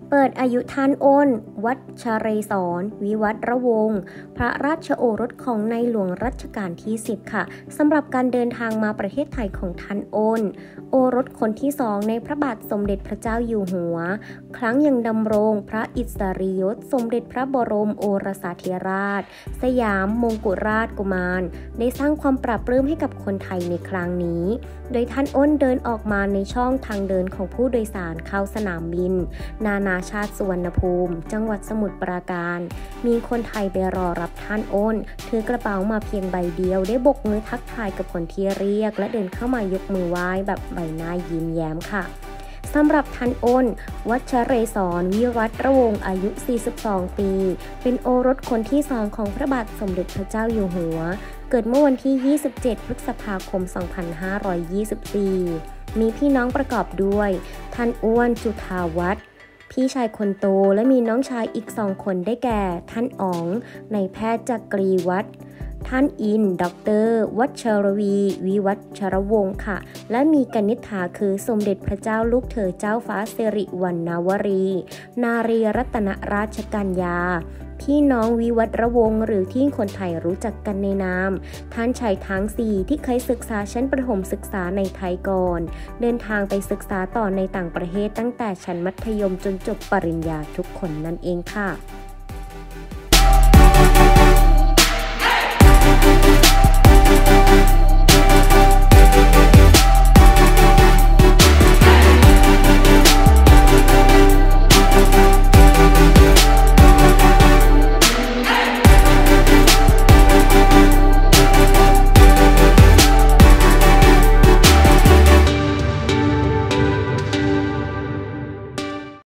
เปิดอายุท่านอ้นวัชเรศรวิวัฒรวงศ์พระราชโอรสของในหลวงรัชกาลที่10ค่ะสำหรับการเดินทางมาประเทศไทยของท่านอ้นโอรสคนที่2ในพระบาทสมเด็จพระเจ้าอยู่หัวครั้งยังดำรงพระอิสริยศสมเด็จพระบรมโอรสาธิราชสยามมงกุฎราชกุมารได้สร้างความปราบปลื้มให้กับคนไทยในครั้งนี้โดยท่านอ้นเดินออกมาในช่องทางเดินของผู้โดยสารเข้าสนามบินนานาชาติสุวรรณภูมิจังหวัดสมุทรปราการมีคนไทยไปรอรับท่านอ้นถือกระเป๋ามาเพียงใบเดียวได้บกมือทักทายกับคนที่เรียกและเดินเข้ามายกมือไหว้แบบใบหน้ายิ้มแย้มค่ะสำหรับท่านอ้นวัชเรศรวิวัฒรวงศ์อายุ 42 ปีเป็นโอรสคนที่2ของพระบาทสมเด็จพระเจ้าอยู่หัวเกิดเมื่อวันที่ 27 พฤษภาคม 2524 มีพี่น้องประกอบด้วยท่านอ้วนจุฑาวัฒน์พี่ชายคนโตและมีน้องชายอีก2คนได้แก่ท่านอ๋องนายแพทย์จักรีวัฒน์ท่านอินดร.วัชรวีวิวัชรวงศ์ค่ะและมีกนิษฐาคือสมเด็จพระเจ้าลูกเธอเจ้าฟ้าสิริวัณณวรีนารีรัตนราชกัญญาพี่น้องวิวัฒรวงศ์หรือที่คนไทยรู้จักกันในนามท่านชายทั้ง4ที่เคยศึกษาชั้นประถมศึกษาในไทยก่อนเดินทางไปศึกษาต่อในต่างประเทศตั้งแต่ชั้นมัธยมจนจบปริญญาทุกคนนั่นเองค่ะ